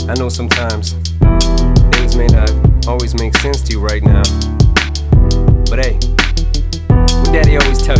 I know sometimes things may not always make sense to you right now, but hey, what Daddy always tell